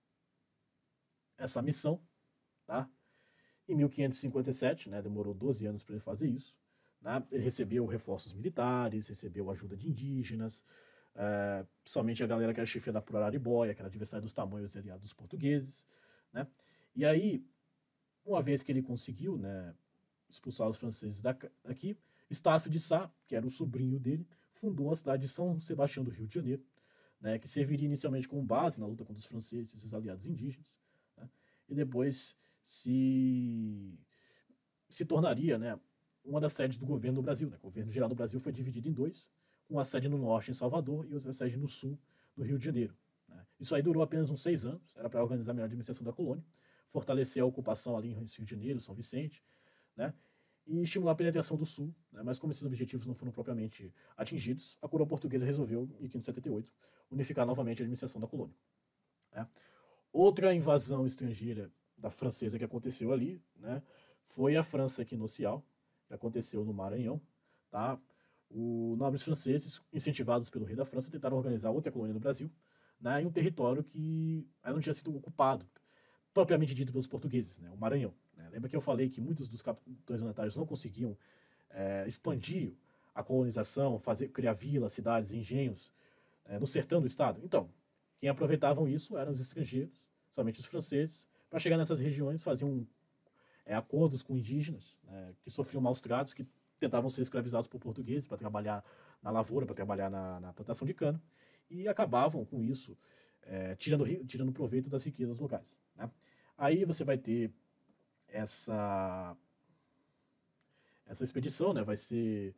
essa missão, tá? Em mil quinhentos e cinquenta e sete, né, demorou doze anos para ele fazer isso. Né, ele recebeu reforços militares, recebeu ajuda de indígenas, é, somente a galera que era chefiada por Araribóia, que era adversário dos Tamoios e aliado dos portugueses. Né, e aí, uma vez que ele conseguiu, né, expulsar os franceses daqui, Estácio de Sá, que era o sobrinho dele, fundou a cidade de São Sebastião do Rio de Janeiro, né, que serviria inicialmente como base na luta contra os franceses e seus aliados indígenas, né, e depois se, se tornaria, né, uma das sedes do governo do Brasil. Né? O governo geral do Brasil foi dividido em dois, uma sede no norte, em Salvador, e outra sede no sul, no Rio de Janeiro. Né? Isso aí durou apenas uns seis anos, era para organizar a melhor administração da colônia, fortalecer a ocupação ali em Rio de Janeiro, São Vicente, né? E estimular a penetração do sul. Né? Mas como esses objetivos não foram propriamente atingidos, a coroa portuguesa resolveu, em mil quinhentos e setenta e oito, unificar novamente a administração da colônia. Né? Outra invasão estrangeira da francesa que aconteceu ali, né, foi a França equinocial, que aconteceu no Maranhão. Tá? Os nobres franceses, incentivados pelo rei da França, tentaram organizar outra colônia no Brasil, né, em um território que ainda não tinha sido ocupado, propriamente dito pelos portugueses, né, o Maranhão. Né? Lembra que eu falei que muitos dos capitães monetários não conseguiam é, expandir a colonização, fazer, criar vilas, cidades, engenhos é, no sertão do estado? Então, quem aproveitavam isso eram os estrangeiros, somente os franceses, para chegar nessas regiões, faziam é, acordos com indígenas, né, que sofriam maus tratos, que tentavam ser escravizados por portugueses para trabalhar na lavoura, para trabalhar na, na plantação de cana, e acabavam com isso, é, tirando, tirando proveito das riquezas locais. Né? Aí você vai ter essa, essa expedição, né, vai ser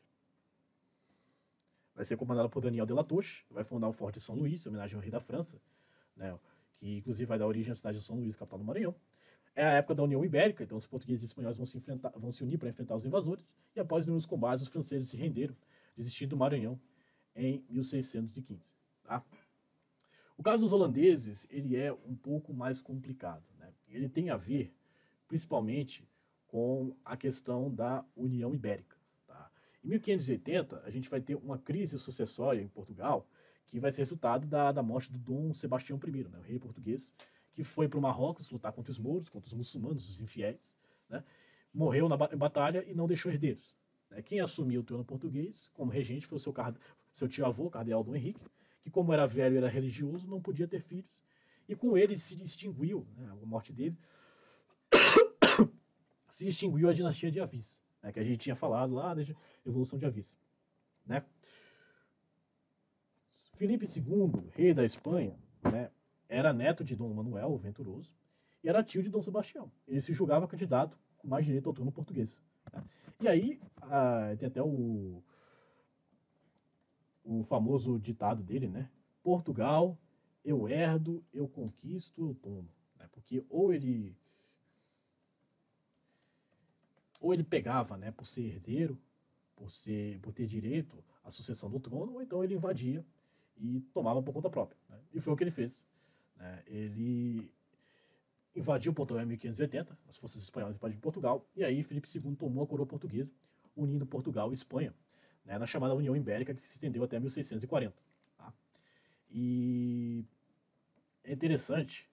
vai ser comandada por Daniel de Latouche, vai fundar o Forte de São Luís, em homenagem ao rei da França, né, que inclusive vai dar origem à cidade de São Luís, capital do Maranhão. É a época da União Ibérica, então os portugueses e espanhóis vão se, enfrentar, vão se unir para enfrentar os invasores, e após inúmeros combates, os franceses se renderam, desistindo do Maranhão em mil seiscentos e quinze. Tá? O caso dos holandeses, ele é um pouco mais complicado. Né? Ele tem a ver, principalmente, com a questão da União Ibérica. Tá? Em mil quinhentos e oitenta, a gente vai ter uma crise sucessória em Portugal, que vai ser resultado da, da morte do Dom Sebastião I, né, o rei português, que foi para o Marrocos lutar contra os mouros, contra os muçulmanos, os infiéis, né, morreu na em batalha e não deixou herdeiros. Né. Quem assumiu o trono português como regente foi o seu, seu tio-avô, cardeal Dom Henrique, que como era velho e era religioso, não podia ter filhos, e com ele se extinguiu, né, a morte dele, se extinguiu a dinastia de Avis, né, que a gente tinha falado lá desde a Evolução de Avis. Né. Filipe segundo, rei da Espanha, né, era neto de Dom Manuel, o Venturoso, e era tio de Dom Sebastião. Ele se julgava candidato com mais direito ao trono português. Tá? E aí, a, tem até o, o famoso ditado dele, né? Portugal, eu herdo, eu conquisto, eu tomo. Né? Porque ou ele ou ele pegava, né, por ser herdeiro, por, ser, por ter direito à sucessão do trono, ou então ele invadia e tomava por conta própria. Né? E foi o que ele fez. Né? Ele invadiu Portugal em mil quinhentos e oitenta, as forças espanholas invadiram Portugal, e aí Filipe segundo tomou a coroa portuguesa, unindo Portugal e Espanha, né, na chamada União Ibérica, que se estendeu até mil seiscentos e quarenta. Tá? E é interessante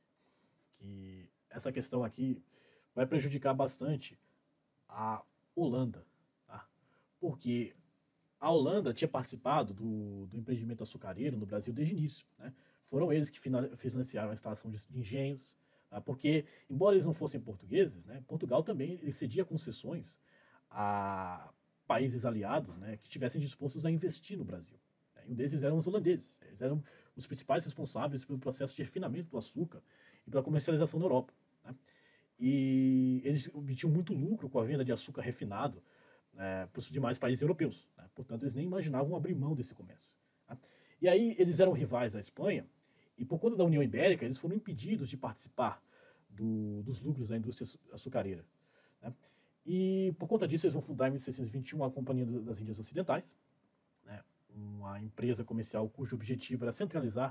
que essa questão aqui vai prejudicar bastante a Holanda, tá? Porque a Holanda tinha participado do, do empreendimento açucareiro no Brasil desde o início. Né? Foram eles que financiaram a instalação de, de engenhos, tá? Porque, embora eles não fossem portugueses, né, Portugal também ele cedia concessões a países aliados, né, que estivessem dispostos a investir no Brasil. Né? E um desses eram os holandeses. Eles eram os principais responsáveis pelo processo de refinamento do açúcar e pela comercialização na Europa. Né? E eles obtinham muito lucro com a venda de açúcar refinado, né, para os demais países europeus. Né? Portanto, eles nem imaginavam abrir mão desse comércio. Tá? E aí eles eram rivais da Espanha, e por conta da União Ibérica, eles foram impedidos de participar do, dos lucros da indústria açucareira. Né? E por conta disso, eles vão fundar em mil seiscentos e vinte e um a Companhia das Índias Ocidentais, né? Uma empresa comercial cujo objetivo era centralizar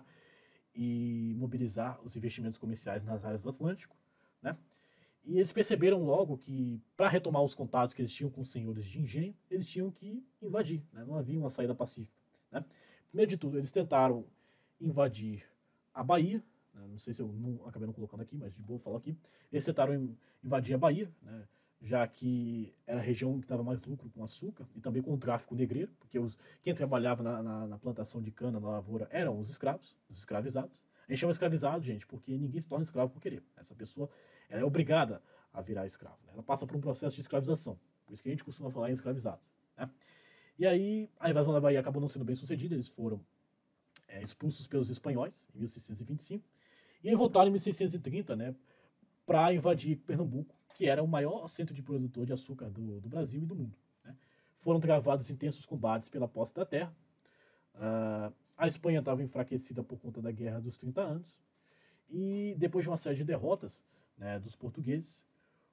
e mobilizar os investimentos comerciais nas áreas do Atlântico. Né? E eles perceberam logo que, para retomar os contatos que eles tinham com os senhores de engenho, eles tinham que invadir, né? Não havia uma saída pacífica. Né? Primeiro de tudo, eles tentaram invadir a Bahia, né? Não sei se eu não, acabei não colocando aqui, mas de boa falar aqui. Eles tentaram invadir a Bahia, né? Já que era a região que dava mais lucro com açúcar e também com o tráfico negreiro, porque os, quem trabalhava na, na, na plantação de cana, na lavoura, eram os escravos, os escravizados. A gente chama escravizado, gente, porque ninguém se torna escravo por querer. Essa pessoa ela é obrigada a virar escravo. Né? Ela passa por um processo de escravização. Por isso que a gente costuma falar em escravizados. Né? E aí, a invasão da Bahia acabou não sendo bem sucedida. Eles foram é, expulsos pelos espanhóis em mil seiscentos e vinte e cinco. E aí voltaram em mil seiscentos e trinta, né, para invadir Pernambuco, que era o maior centro de produtor de açúcar do, do Brasil e do mundo. Né? Foram travados intensos combates pela posse da terra. Uh, a Espanha estava enfraquecida por conta da Guerra dos trinta anos. E depois de uma série de derrotas, né, dos portugueses,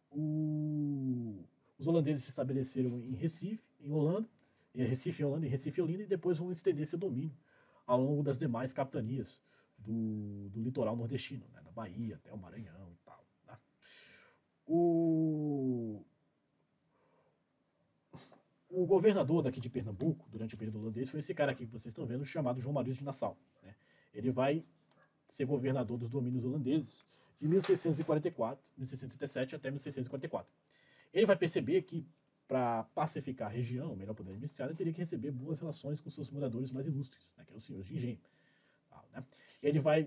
o... os holandeses se estabeleceram em Recife, em Holanda, em Recife, em Holanda, em Recife, em Olinda, e depois vão estender seu domínio ao longo das demais capitanias do, do litoral nordestino, né, da Bahia até o Maranhão e tal. Né? O... o governador daqui de Pernambuco, durante o período holandês, foi esse cara aqui que vocês estão vendo, chamado João Maurício de Nassau. Né? Ele vai ser governador dos domínios holandeses de mil seiscentos e quarenta e quatro, mil seiscentos e trinta e sete até mil seiscentos e quarenta e quatro. Ele vai perceber que, para pacificar a região, melhor poder administrar, ele teria que receber boas relações com seus moradores mais ilustres, né, que eram os senhores de engenho. Tá, né? Ele vai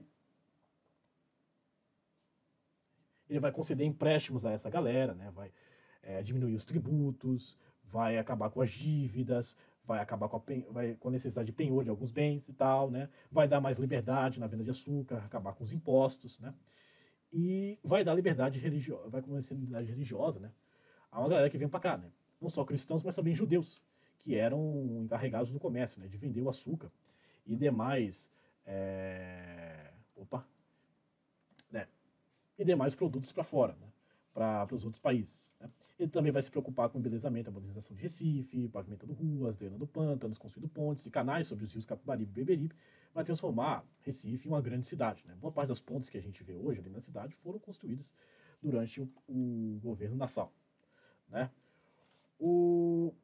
ele vai conceder empréstimos a essa galera, né, vai é, diminuir os tributos, vai acabar com as dívidas, vai acabar com a, vai, com a necessidade de penhor de alguns bens e tal, né, vai dar mais liberdade na venda de açúcar, acabar com os impostos, né, e vai dar liberdade religiosa, vai começar liberdade religiosa, né, a uma galera que vem para cá, né, não só cristãos, mas também judeus, que eram encarregados do comércio, né, de vender o açúcar e demais, é, opa, né, e demais produtos para fora, né, para os outros países. Né. Ele também vai se preocupar com o embelezamento, a modernização de Recife, pavimentando ruas, drenando pântanos, construindo pontes e canais sobre os rios Capibaribe e Beberibe, vai transformar Recife em uma grande cidade. Né. Boa parte das pontes que a gente vê hoje ali na cidade foram construídas durante o, o governo Nassau. Né. O,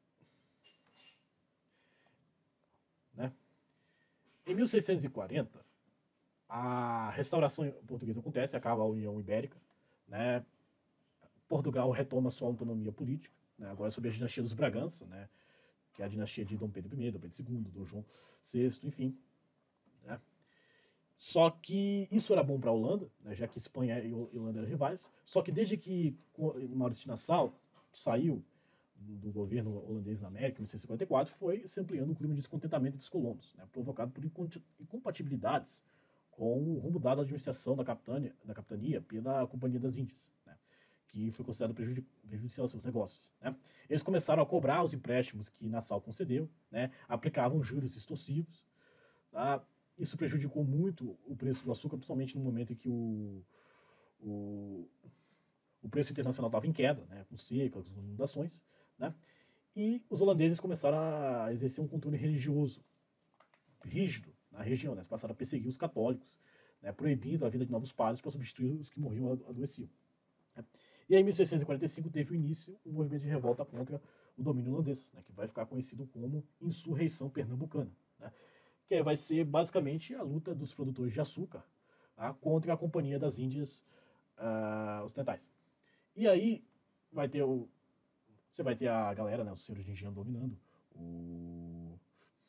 né. Em mil seiscentos e quarenta, a restauração portuguesa acontece, acaba a União Ibérica, né. Portugal retoma sua autonomia política, né, agora sob a dinastia dos Bragança, né, que é a dinastia de Dom Pedro I, Dom Pedro segundo, Dom João sexto, enfim. Né. Só que isso era bom para a Holanda, né, já que Espanha e Holanda eram rivais, só que desde que Maurício de Nassau saiu do governo holandês na América, em mil oitocentos e cinquenta e quatro, foi se ampliando o clima de descontentamento dos colonos, né, provocado por incompatibilidades com o rumo dado à administração da capitania, da capitania pela Companhia das Índias, né, que foi considerado prejudici prejudicial aos seus negócios. Né. Eles começaram a cobrar os empréstimos que Nassau concedeu, né, aplicavam juros extorsivos. Tá. Isso prejudicou muito o preço do açúcar, principalmente no momento em que o, o, o preço internacional estava em queda, né, com seca, com inundações. Né, e os holandeses começaram a exercer um controle religioso rígido na região, né, eles passaram a perseguir os católicos, né, proibindo a vida de novos padres para substituir os que morriam ou adoeciam. Né. E aí, em mil seiscentos e quarenta e cinco, teve o início um movimento de revolta contra o domínio holandês, né, que vai ficar conhecido como Insurreição Pernambucana, né, que vai ser basicamente a luta dos produtores de açúcar, tá, contra a Companhia das Índias uh, Ocidentais. E aí vai ter o, você vai ter a galera, né, os senhores de engenho dominando o,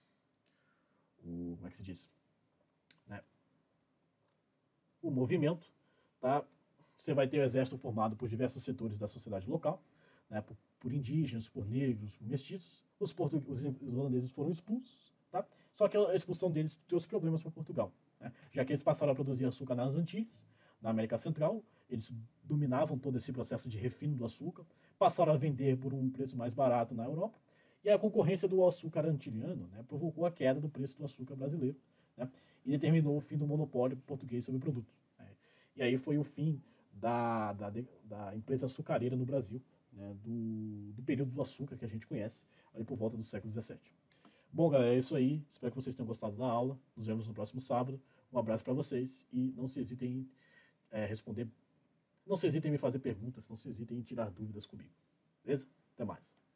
o como é que se diz, né, o movimento, tá? Você vai ter o exército formado por diversos setores da sociedade local, né, por, por indígenas, por negros, por mestiços. Os, os, os holandeses foram expulsos, tá? Só que a expulsão deles trouxe problemas para Portugal, né, já que eles passaram a produzir açúcar nas Antilhas, na América Central. Eles dominavam todo esse processo de refino do açúcar, passaram a vender por um preço mais barato na Europa, e a concorrência do açúcar antiliano, né, provocou a queda do preço do açúcar brasileiro, né, e determinou o fim do monopólio português sobre o produto. Né. E aí foi o fim da, da, da empresa açucareira no Brasil, né, do, do período do açúcar que a gente conhece, ali por volta do século dezessete. Bom, galera, é isso aí. Espero que vocês tenham gostado da aula. Nos vemos no próximo sábado. Um abraço para vocês e não se hesitem em é, responder, não se hesitem em me fazer perguntas, não se hesitem em tirar dúvidas comigo. Beleza? Até mais.